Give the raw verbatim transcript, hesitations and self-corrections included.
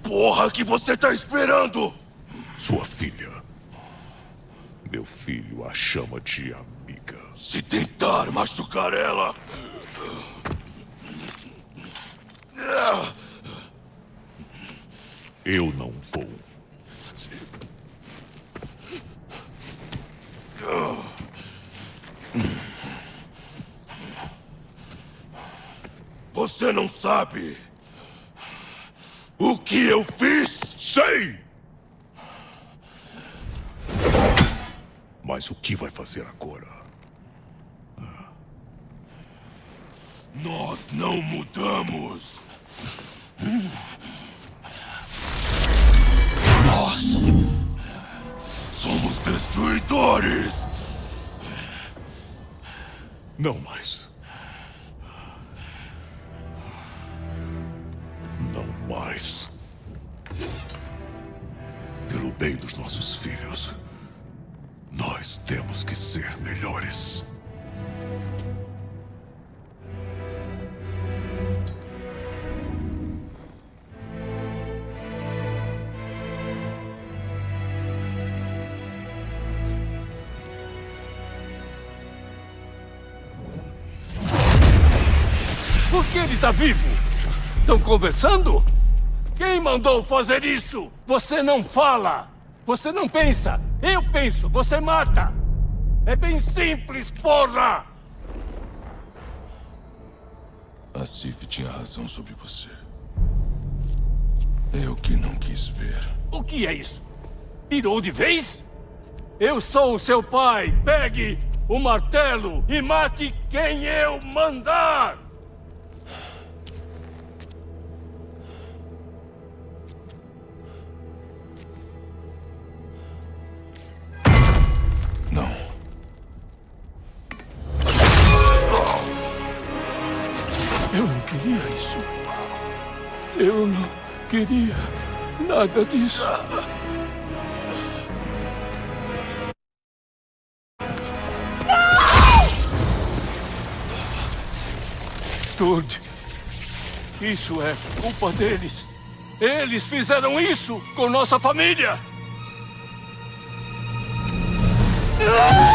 porra que você tá esperando? Sua filha. Meu filho a chama de amiga. Se tentar machucar ela... Eu não vou. Você não sabe o que eu fiz? Sei! Mas o que vai fazer agora? Nós não mudamos. Nós somos destruidores. Não mais. Não mais. Pelo bem dos nossos filhos, nós temos que ser melhores. Por que ele tá vivo? Estão conversando? Quem mandou fazer isso? Você não fala. Você não pensa. Eu penso. Você mata. É bem simples, porra! A Sif tinha razão sobre você. Eu que não quis ver. O que é isso? Pirou de vez? Eu sou o seu pai. Pegue o martelo e mate quem eu mandar! Não. Eu não queria isso. Eu não queria nada disso. Tord, isso é culpa deles. Eles fizeram isso com nossa família. Ah!